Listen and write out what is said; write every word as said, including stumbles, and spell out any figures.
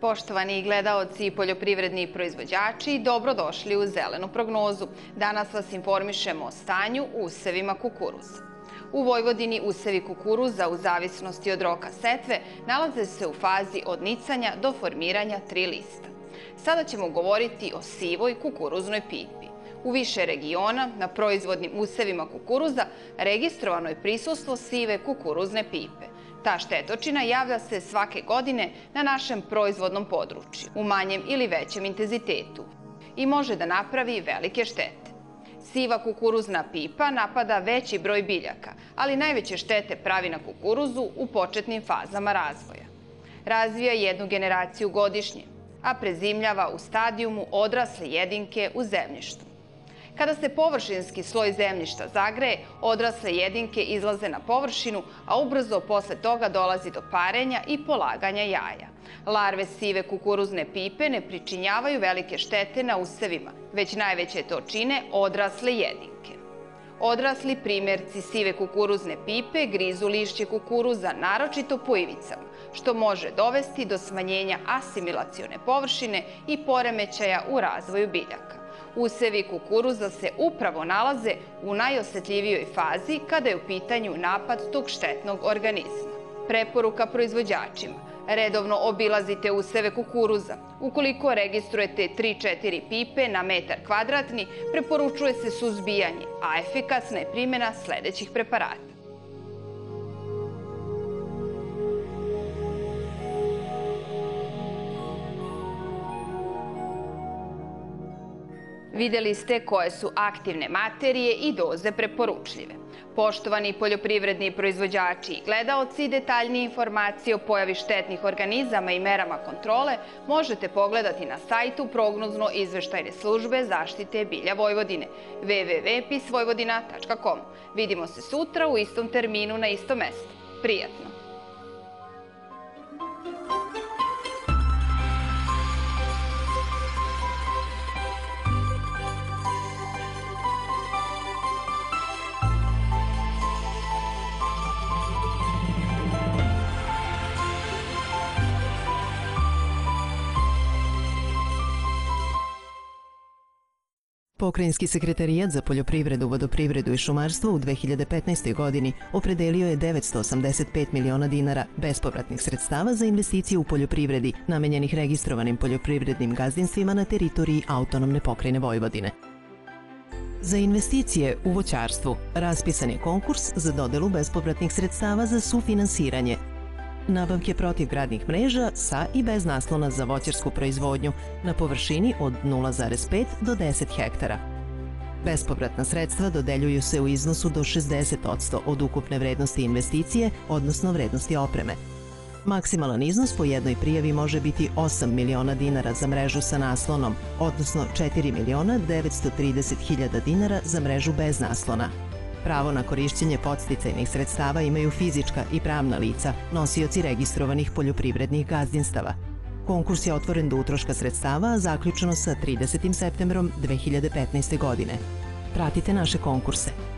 Poštovani gledaoci i poljoprivredni proizvođači, dobrodošli u Zelenu prognozu. Danas vas informišemo o stanju u usevima kukuruza. U Vojvodini usevi kukuruza u zavisnosti od roka setve nalaze se u fazi od nicanja do formiranja tri lista. Sada ćemo govoriti o sivoj kukuruznoj pipi. U više regiona na proizvodnim usevima kukuruza registrovano je prisustvo sive kukuruzne pipe. Ta štetočina javlja se svake godine na našem proizvodnom području, u manjem ili većem intenzitetu i može da napravi velike štete. Siva kukuruzna pipa napada veći broj biljaka, ali najveće štete pravi na kukuruzu u početnim fazama razvoja. Razvija jednu generaciju godišnje, a prezimljava u stadijumu odrasle jedinke u zemljištu. Kada se površinski sloj zemljišta zagreje, odrasle jedinke izlaze na površinu, a ubrzo posle toga dolazi do parenja i polaganja jaja. Larve sive kukuruzne pipe ne pričinjavaju velike štete na usevima, već najveće to čine odrasle jedinke. Odrasli primjerci sive kukuruzne pipe grizu lišće kukuruza, naročito po ivicama, što može dovesti do smanjenja asimilacione površine i poremećaja u razvoju biljaka. Usevi kukuruza se upravo nalaze u najosetljivijoj fazi kada je u pitanju napad tog štetnog organizma. Preporuka proizvođačima: redovno obilazite useve kukuruza. Ukoliko registrujete tri do četiri pipe na metar kvadratni, preporučuje se suzbijanje, a efikasna je primjena sledećih preparata. Videli ste koje su aktivne materije i doze preporučljive. Poštovani poljoprivredni proizvođači i gledaoci, detaljnije informacije o pojavi štetnih organizama i merama kontrole možete pogledati na sajtu prognozno-izveštajne službe zaštite bilja Vojvodine w w w tačka pis vojvodina tačka com. Vidimo se sutra u istom terminu na istom mestu. Prijatno! Pokrajinski sekretarijat za poljoprivredu, vodoprivredu i šumarstvo u dve hiljade petnaestoj. godini opredelio je devetsto osamdeset pet miliona dinara bespovratnih sredstava za investicije u poljoprivredi namenjenih registrovanim poljoprivrednim gazdinstvima na teritoriji autonomne pokrajine Vojvodine. Za investicije u voćarstvu raspisan je konkurs za dodelu bespovratnih sredstava za sufinansiranje nabavke protivgradnih mreža sa i bez naslona za voćarsku proizvodnju na površini od nula zarez pet do deset hektara. Bespovratna sredstva dodeljuju se u iznosu do šezdeset posto od ukupne vrednosti investicije, odnosno vrednosti opreme. Maksimalan iznos po jednoj prijavi može biti osam miliona dinara za mrežu sa naslonom, odnosno četiri miliona devetsto trideset hiljada dinara za mrežu bez naslona. Pravo na korišćenje podsticajnih sredstava imaju fizička i pravna lica, nosioci registrovanih poljoprivrednih gazdinstava. Konkurs je otvoren do utroška sredstava, a zaključeno sa tridesetim septembrom dve hiljade petnaeste. godine. Pratite naše konkurse.